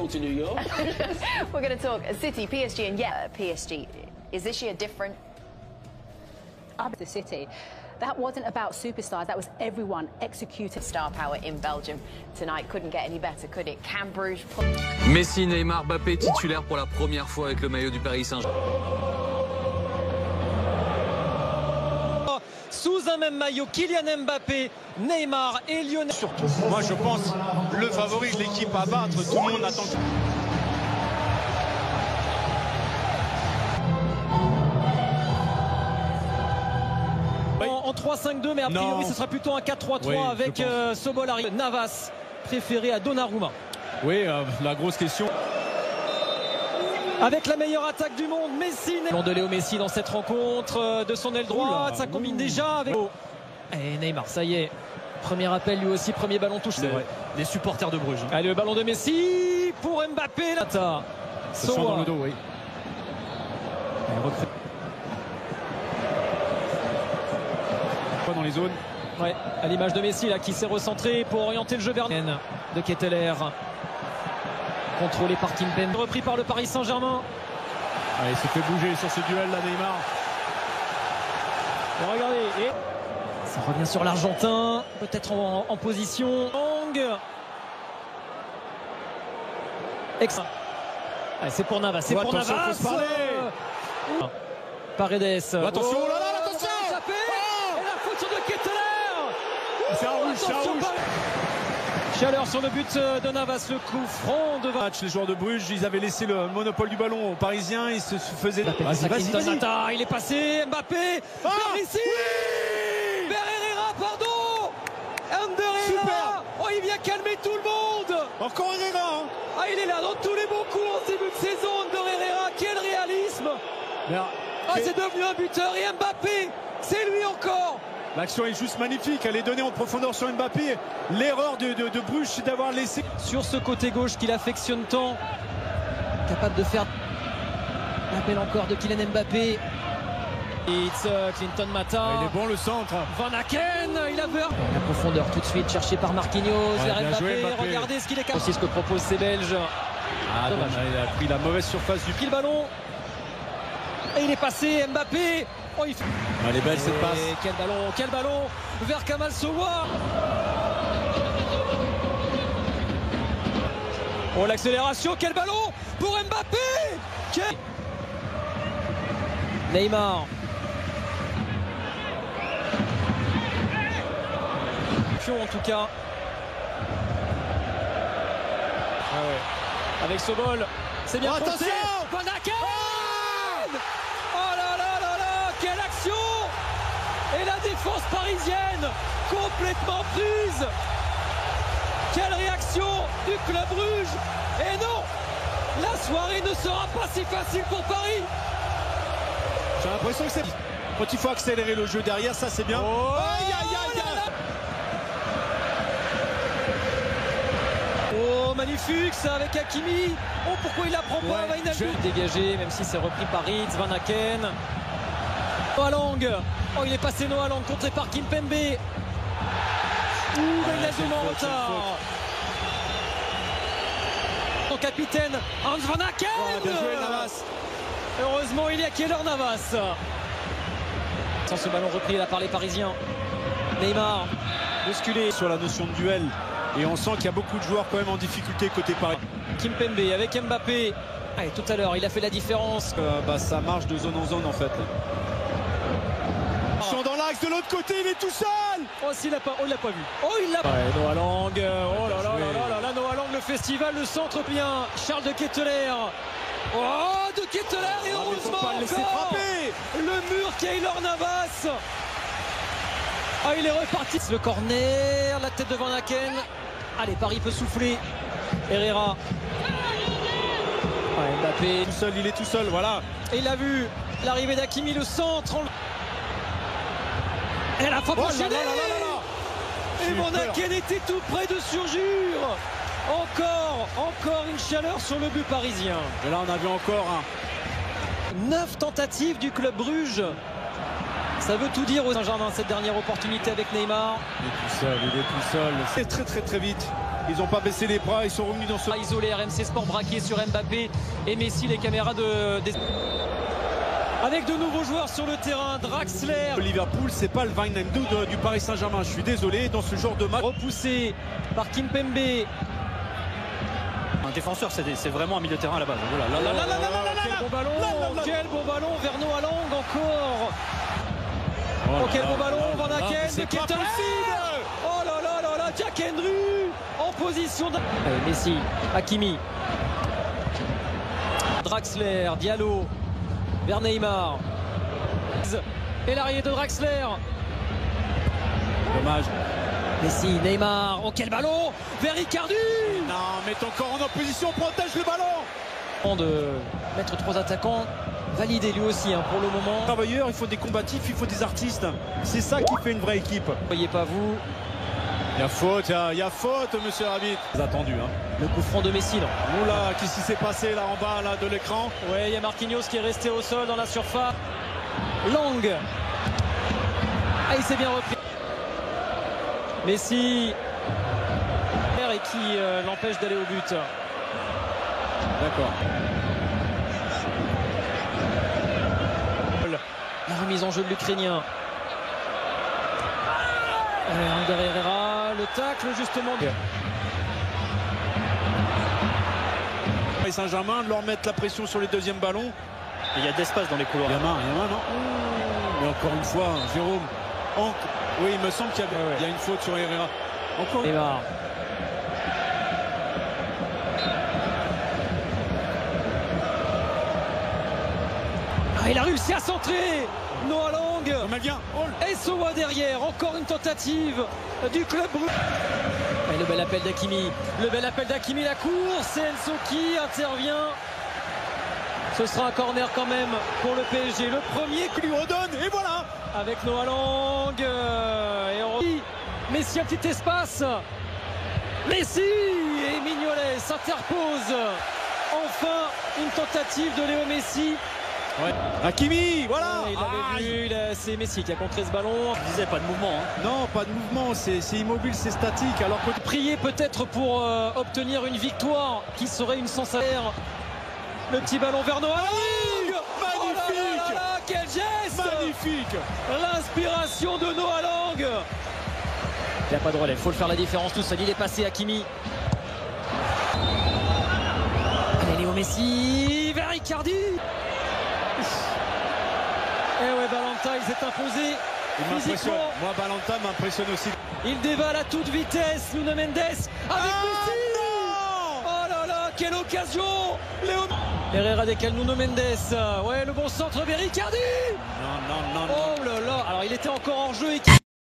to New York. We're going to talk City, PSG, and PSG. Is this year different? The City. That wasn't about superstars, that was everyone executed. Star power in Belgium tonight couldn't get any better, could it? Can Bruges... Messi, Neymar, Mbappé titulaire pour la première fois avec le maillot du Paris Saint-Germain. Sous un même maillot, Kylian Mbappé, Neymar et Lionel. Surtout, moi je pense le favori de l'équipe à battre, tout le monde attend. En 3-5-2, mais a priori ce sera plutôt un 4-3-3 oui, avec Sobolari. Navas préféré à Donnarumma. Oui, la grosse question. Avec la meilleure attaque du monde, Messi. De Léo Messi dans cette rencontre de son aile droite, ça combine déjà avec... Et Neymar, ça y est. Premier appel lui aussi, premier ballon touché. C'est vrai, les supporters de Bruges. Allez, le ballon de Messi pour Mbappé. Lata. Soa dans le dos, oui. Dans les zones. Ouais, à l'image de Messi là qui s'est recentré pour orienter le jeu vers de Ketteler. Contrôlé par Kimpembe, repris par le Paris Saint-Germain. Il s'est fait bouger sur ce duel là, Neymar. Et regardez, et ça revient sur l'Argentin, peut-être en position. C'est pour Navas, c'est pour Navas. Paredes. Attention, là là, attention. Et la faute de Ketteler. C'est un rouge, c'est un rouge. Chaleur sur le but de Navas, le coup franc de match. Les joueurs de Bruges, ils avaient laissé le monopole du ballon aux Parisiens, ils se faisaient... Vas-y. Il est passé, Mbappé, vers ici oui, vers Herrera, pardon. Herrera, oh, il vient calmer tout le monde. Encore Herrera. Ah, il est là dans tous les bons coups en début de saison, Herrera, quel réalisme. C'est devenu un buteur et Mbappé, c'est lui encore. L'action est juste magnifique, elle est donnée en profondeur sur Mbappé. L'erreur de Bruges, c'est d'avoir laissé... Sur ce côté gauche qu'il affectionne tant, capable de faire l'appel encore de Kylian Mbappé. It's Clinton Mata. Il est bon le centre. Van Aken, il a peur. La profondeur tout de suite cherchée par Marquinhos. Mbappé. Regardez ce qu'il est capable. C'est ce que proposent ces Belges. Dommage. Il a pris la mauvaise surface du pied. Le ballon. Et il est passé, Mbappé. Oh, il fait... Elle est belle cette passe. Quel ballon vers Kamal Sowa. Oh, l'accélération, quel ballon pour Mbappé. Neymar. En tout cas. Avec Sobol. C'est bien attention. Van Aken. Oh là là là là, quelle action! Et la défense parisienne complètement prise. Quelle réaction du club Bruges. Et non, la soirée ne sera pas si facile pour Paris. J'ai l'impression que c'est... Quand il faut accélérer le jeu derrière, ça c'est bien. Oh, magnifique ça avec Hakimi. Oh, pourquoi il la prend pas, Wijnaldum. Dégagé, même si c'est repris par Ritz, Van Aken. Noah Lang. Oh, il est passé Noah Lang, contré par Kimpembe. Wijnaldum en retard. Son capitaine, Hans Van Aken. Bien joué, Navas. Heureusement, il y a Keylor Navas. Sans ce ballon repris là par les Parisiens. Neymar, bousculé. Sur la notion de duel. Et on sent qu'il y a beaucoup de joueurs quand même en difficulté côté Paris. Kimpembe avec Mbappé. Allez, tout à l'heure, il a fait la différence. Ça marche de zone en zone en fait. Ils sont dans l'axe de l'autre côté, il est tout seul. Oh, s'il l'a pas, il l'a pas vu. Oh, il l'a pas. Noah Lang. Oh là là là là, Noah Lang, le festival, le centre bien. Charles de Ketteler. Oh, de Ketteler et heureusement pas le laisser frapper. Le mur Keylor Navas. Ah, il est reparti. Le corner, la tête de Van Aken. Allez, Paris peut souffler. Herrera. Mbappé. Tout seul, il est tout seul, voilà. Et il a vu l'arrivée d'Hakimi, le centre. Et la frappe enchaînée. Et Van Aken était tout près de surgir. Encore une chaleur sur le but parisien. Et là, on a vu encore 9 tentatives du club Bruges. Ça veut tout dire au Saint-Germain, cette dernière opportunité avec Neymar. Il est tout seul, il est tout seul. C'est très vite. Ils n'ont pas baissé les bras, ils sont revenus dans ce... Isolé, RMC Sport braqué sur Mbappé et Messi, les caméras avec de nouveaux joueurs sur le terrain. Draxler. Liverpool, c'est pas le Wijnaldum du Paris Saint-Germain. Je suis désolé, dans ce genre de match. Repoussé par Kimpembe. Un défenseur, c'est vraiment un milieu de terrain à la base. Voilà. Quel bon ballon, quel bon ballon vers Noah Lang encore. Oh, quel bon ballon, Van Aken, de Keita. Oh là là là là, Jack Henry en position de... Messi, Hakimi, Draxler, Diallo, vers Neymar. Et l'arrivée de Draxler. Dommage. Messi, Neymar, oh quel ballon vers Icardi. Non, mets ton corps en opposition, protège le ballon. De mettre 3 attaquants, validé lui aussi pour le moment. Travailleurs, il faut des combatifs, il faut des artistes. C'est ça qui fait une vraie équipe. Voyez pas vous. Il y a faute, monsieur l'arbitre. C'est attendu. Le coup franc de Messi, non. Oula, qu'est-ce qui s'est passé là en bas là, de l'écran? Ouais, il y a Marquinhos qui est resté au sol dans la surface. Lang. Ah, il s'est bien repris. Messi. Et qui l'empêche d'aller au but. D'accord. La remise en jeu de l'Ukrainien. Ander Herrera, le tacle justement. Paris Saint-Germain, de leur mettre la pression sur les deuxièmes ballons. Il y a de l'espace dans les couloirs. Il y a main, non? Mais encore une fois, Jérôme. Oui, il me semble qu'il y a une faute sur Herrera. Encore une fois. Il a réussi à centrer. Noah Lang. Et Sowa derrière. Encore une tentative du club brûlé. Et le bel appel d'Hakimi. La course. Et Enzo qui intervient. Ce sera un corner quand même pour le PSG. Le premier qui lui redonne. Et voilà. Avec Noah Lang. Messi, un petit espace. Messi et Mignolet s'interpose. Enfin, une tentative de Léo Messi. Ouais. Hakimi, voilà. Il avait vu, c'est Messi qui a contré ce ballon. Je disais pas de mouvement. Non, pas de mouvement, c'est immobile, c'est statique. Alors que prier peut-être pour obtenir une victoire qui serait une sensation. Le petit ballon vers Noah Lang. Magnifique. Oh là, quel geste. Magnifique. L'inspiration de Noah Lang. Il n'y a pas de relais, il faut le faire la différence tout seul. Il est passé Hakimi. Allez, Léo Messi vers Icardi. Et ouais, Balanta, il s'est imposé physiquement. Moi, Balanta m'impressionne aussi. Il dévale à toute vitesse Nuno Mendes avec Messi. Oh là là, quelle occasion. Herrera décale Nuno Mendes. Ouais, le bon centre vers Icardi. Non. Oh là là, alors il était encore en jeu.